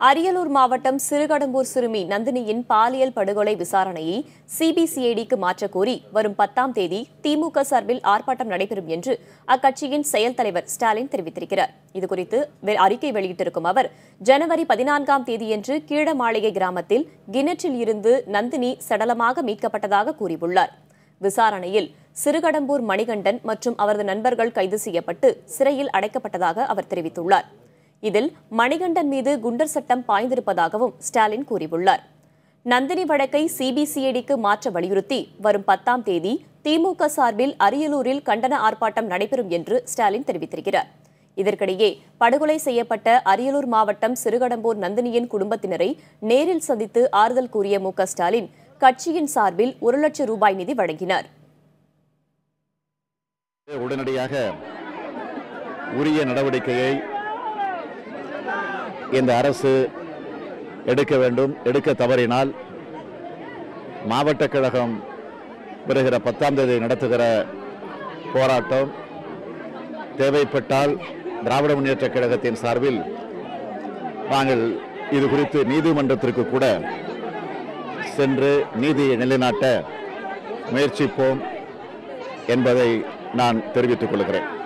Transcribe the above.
அரியலூர் மாவட்டம் சிறுகடம்பூர் சிறுமி நந்தினியின் பாலியல் படுகொலை விசாரணையை CB-CIDக்கு மாற்றக் கோரி வரும் 10ஆம் தேதி திமுக சார்பில் ஆர்ப்பாட்டம் நடைபெறும் என்று அக்கட்சியின் செயல் தலைவர் ஸ்டாலின் தெரிவித்திருக்கிறார். இதுகுறித்து அறிக்கை வெளியிட்டிருக்கும் அவர், ஜனவரி 14ஆம் தேதியன்று கீழமாளிகை கிராமத்தில் கிணற்றில் இருந்து நந்தினி சடலமாக மீட்கப்பட்டதாக கூறியுள்ளார். விசாரணையில் சிறுகடம்பூர் மணிகண்டன் மற்றும் அவரது நண்பர்கள் கைது செய்யப்பட்டு சிறையில் அடைக்கப்பட்டதாக அவர் தெரிவித்துள்ளார். இதில் மணிகண்டன் மீது குண்டர் சட்டம் பாய்ந்திருப்பதாகவும் ஸ்டாலின் கூறியுள்ளார். நந்தினி வழக்கை CB-CIDக்கு மாற்ற வலியுறுத்தி வரும் 10ஆம் தேதி திமுக சார்பில் அரியலூரில் கண்டன ஆர்ப்பாட்டம் நடைபெறும் என்று ஸ்டாலின் தெரிவித்திருக்கிறார். இதற்கிடையே படுகொலை செய்யப்பட்ட அரியலூர் மாவட்டம் சிறுகடம்பூர் நந்தினியின் குடும்பத்தினரை நேரில் சந்தித்து ஆறுதல் கூறிய MK ஸ்டாலின் கட்சியின் சார்பில் 1 லட்சம் ரூபாய் நிதி வழங்கினார். உடனடியாக உரிய நடவடிக்கையை இந்த அரசு எடுக்க வேண்டும். எடுக்க தவறினால் மாவட்ட கழகம் வருகிற 10ஆம் தேதி நடத்துகிற போராட்டம், தேவைப்பட்டால் திராவிட முன்னேற்ற கழகத்தின் சார்பில் நாங்கள் இது குறித்து நீதிமன்றத்திற்கு கூட சென்று நீதியை நிலைநாட்ட முயற்சிப்போம் என்பதை நான் தெரிவித்துக் கொள்கிறேன்.